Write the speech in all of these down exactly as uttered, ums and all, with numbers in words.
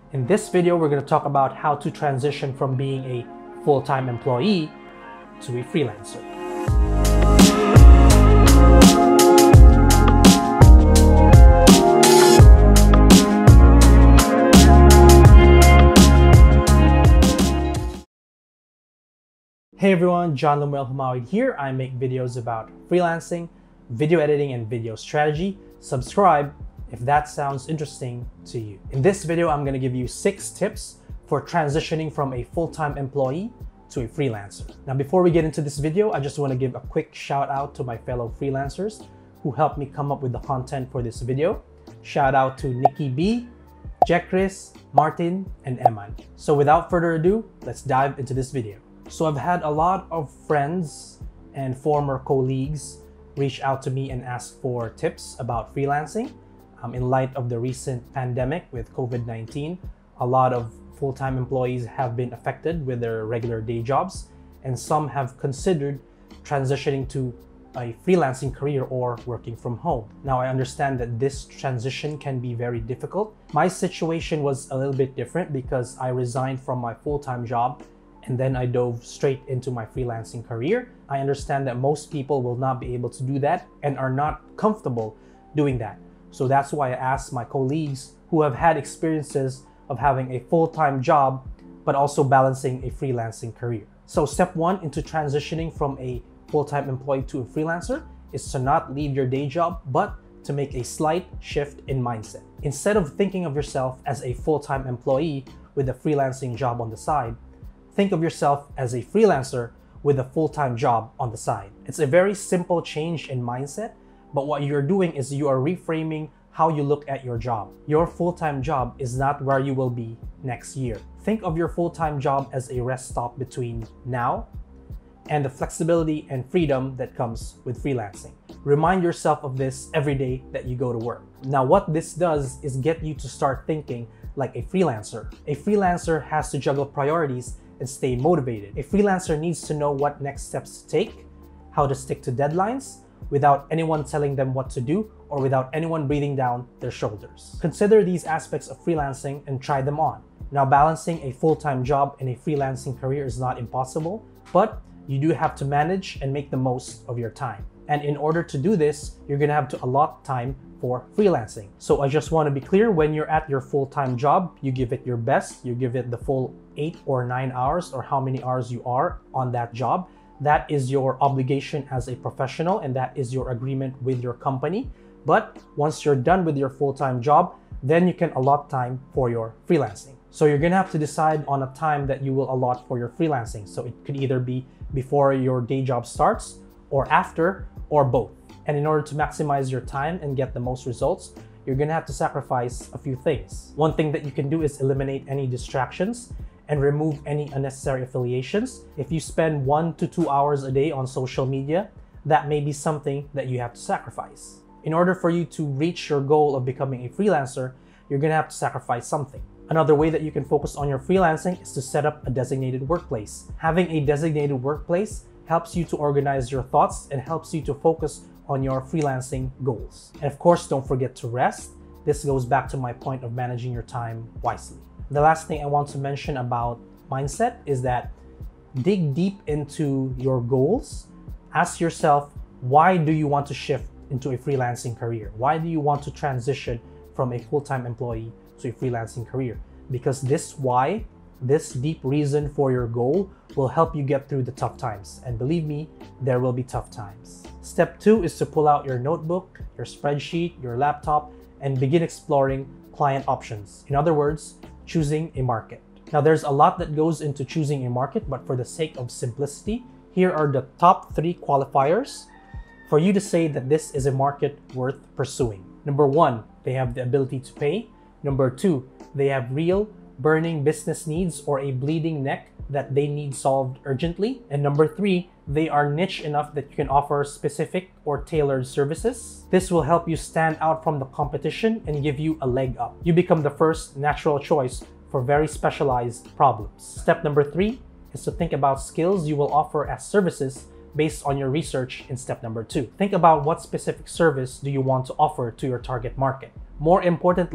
In this video, we're going to talk about how to transition from being a full-time employee to a freelancer. Hey everyone, John Lemuel Humawid here. I make videos about freelancing, video editing, and video strategy. Subscribe if that sounds interesting to you. In this video, I'm going to give you six tips for transitioning from a full-time employee to a freelancer. Now, before we get into this video, I just want to give a quick shout out to my fellow freelancers who helped me come up with the content for this video. Shout out to Nikki B, Jechris, Martin, and Emman. So without further ado, let's dive into this video. So I've had a lot of friends and former colleagues reach out to me and ask for tips about freelancing. Um, in light of the recent pandemic with COVID nineteen, a lot of full-time employees have been affected with their regular day jobs, and some have considered transitioning to a freelancing career or working from home. Now, I understand that this transition can be very difficult. My situation was a little bit different because I resigned from my full-time job and then I dove straight into my freelancing career. I understand that most people will not be able to do that and are not comfortable doing that. So that's why I asked my colleagues who have had experiences of having a full-time job, but also balancing a freelancing career. So step one into transitioning from a full-time employee to a freelancer is to not leave your day job, but to make a slight shift in mindset. Instead of thinking of yourself as a full-time employee with a freelancing job on the side, think of yourself as a freelancer with a full-time job on the side. It's a very simple change in mindset, but what you're doing is you are reframing how you look at your job. Your full-time job is not where you will be next year. Think of your full-time job as a rest stop between now and the flexibility and freedom that comes with freelancing. Remind yourself of this every day that you go to work. Now, what this does is get you to start thinking like a freelancer. A freelancer has to juggle priorities and stay motivated. A freelancer needs to know what next steps to take, how to stick to deadlines without anyone telling them what to do or without anyone breathing down their shoulders. Consider these aspects of freelancing and try them on. Now, balancing a full-time job and a freelancing career is not impossible, but you do have to manage and make the most of your time. And in order to do this, you're gonna have to allot time for freelancing. So I just want to be clear, when you're at your full-time job, you give it your best, you give it the full eight or nine hours or how many hours you are on that job. That is your obligation as a professional and that is your agreement with your company. But once you're done with your full-time job, then you can allot time for your freelancing. So you're gonna have to decide on a time that you will allot for your freelancing. So it could either be before your day job starts or after or both. And in order to maximize your time and get the most results, you're gonna have to sacrifice a few things. One thing that you can do is eliminate any distractions and remove any unnecessary affiliations. If you spend one to two hours a day on social media, that may be something that you have to sacrifice. In order for you to reach your goal of becoming a freelancer, you're gonna have to sacrifice something. Another way that you can focus on your freelancing is to set up a designated workplace. Having a designated workplace helps you to organize your thoughts and helps you to focus on your freelancing goals. And of course, don't forget to rest. This goes back to my point of managing your time wisely. The last thing I want to mention about mindset is that dig deep into your goals. Ask yourself, why do you want to shift into a freelancing career? Why do you want to transition from a full-time employee to a freelancing career? Because this why, this deep reason for your goal will help you get through the tough times. And believe me, there will be tough times. Step two is to pull out your notebook, your spreadsheet, your laptop, and begin exploring client options. In other words, choosing a market. Now, there's a lot that goes into choosing a market, but for the sake of simplicity, here are the top three qualifiers for you to say that this is a market worth pursuing. Number one, they have the ability to pay. Number two, they have real burning business needs or a bleeding neck that they need solved urgently. And number three, they are niche enough that you can offer specific or tailored services. This will help you stand out from the competition and give you a leg up. You become the first natural choice for very specialized problems. Step number three is to think about skills you will offer as services based on your research in step number two. Think about what specific service do you want to offer to your target market. More importantly,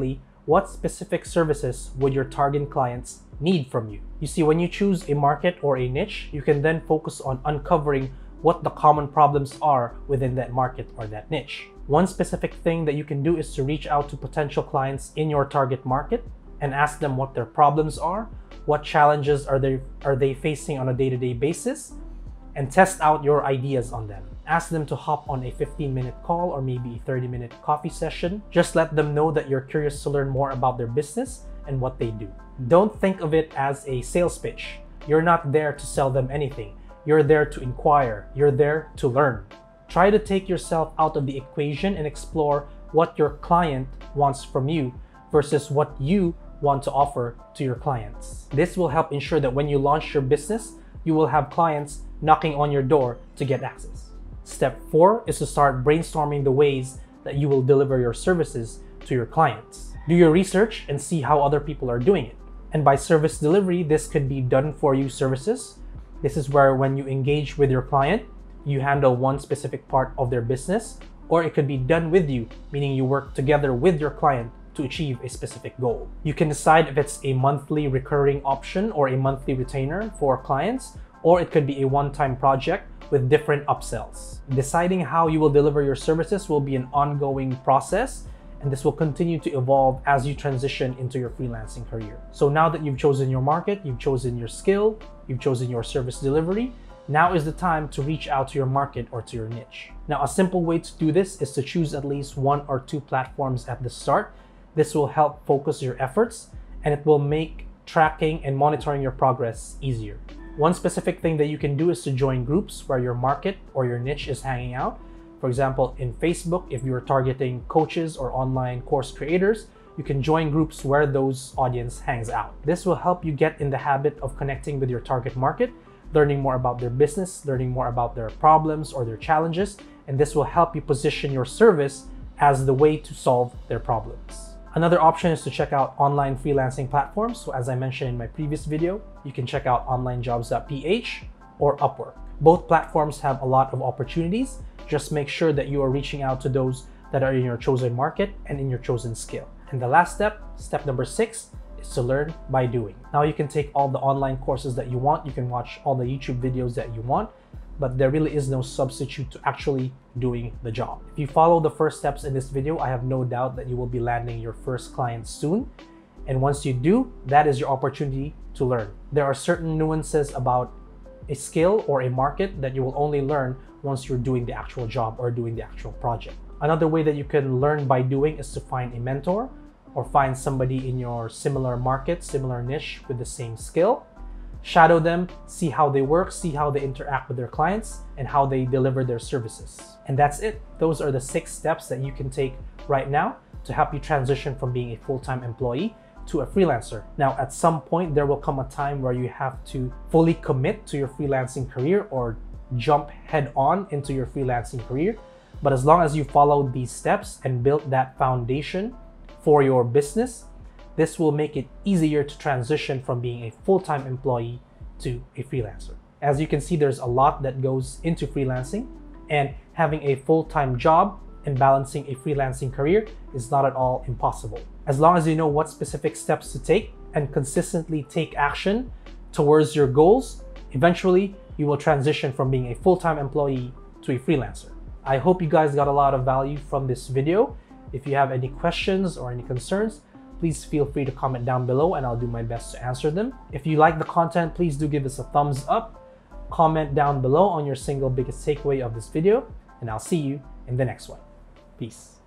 what specific services would your target clients need from you? You see, when you choose a market or a niche, you can then focus on uncovering what the common problems are within that market or that niche. One specific thing that you can do is to reach out to potential clients in your target market and ask them what their problems are, what challenges are they, are they facing on a day-to-day basis, and test out your ideas on them. Ask them to hop on a fifteen minute call or maybe a thirty minute coffee session. Just let them know that you're curious to learn more about their business and what they do. Don't think of it as a sales pitch. You're not there to sell them anything. You're there to inquire. You're there to learn. Try to take yourself out of the equation and explore what your client wants from you versus what you want to offer to your clients. This will help ensure that when you launch your business, you will have clients knocking on your door to get access. Step four is to start brainstorming the ways that you will deliver your services to your clients. Do your research and see how other people are doing it. And by service delivery, this could be done for you services. This is where when you engage with your client, you handle one specific part of their business, or it could be done with you, meaning you work together with your client to achieve a specific goal. You can decide if it's a monthly recurring option or a monthly retainer for clients, or it could be a one-time project with different upsells. Deciding how you will deliver your services will be an ongoing process, and this will continue to evolve as you transition into your freelancing career. So now that you've chosen your market, you've chosen your skill, you've chosen your service delivery, now is the time to reach out to your market or to your niche. Now, a simple way to do this is to choose at least one or two platforms at the start. This will help focus your efforts, and it will make tracking and monitoring your progress easier. One specific thing that you can do is to join groups where your market or your niche is hanging out. For example, in Facebook, if you're targeting coaches or online course creators, you can join groups where those audience hangs out. This will help you get in the habit of connecting with your target market, learning more about their business, learning more about their problems or their challenges, and this will help you position your service as the way to solve their problems. Another option is to check out online freelancing platforms. So as I mentioned in my previous video, you can check out online jobs dot p h or Upwork. Both platforms have a lot of opportunities. Just make sure that you are reaching out to those that are in your chosen market and in your chosen skill. And the last step, step number six, is to learn by doing. Now you can take all the online courses that you want. You can watch all the YouTube videos that you want, but there really is no substitute to actually doing the job. If you follow the first steps in this video, I have no doubt that you will be landing your first client soon. And once you do, that is your opportunity to learn. There are certain nuances about a skill or a market that you will only learn once you're doing the actual job or doing the actual project. Another way that you can learn by doing is to find a mentor or find somebody in your similar market, similar niche with the same skill. Shadow them, see how they work, see how they interact with their clients, and how they deliver their services. And that's it. Those are the six steps that you can take right now to help you transition from being a full-time employee to a freelancer. Now, at some point, there will come a time where you have to fully commit to your freelancing career or jump head on into your freelancing career. But as long as you follow these steps and build that foundation for your business, this will make it easier to transition from being a full-time employee to a freelancer. As you can see, there's a lot that goes into freelancing, and having a full-time job and balancing a freelancing career is not at all impossible. As long as you know what specific steps to take and consistently take action towards your goals, eventually you will transition from being a full-time employee to a freelancer. I hope you guys got a lot of value from this video. If you have any questions or any concerns, please feel free to comment down below and I'll do my best to answer them. If you like the content, please do give us a thumbs up. Comment down below on your single biggest takeaway of this video, and I'll see you in the next one. Peace.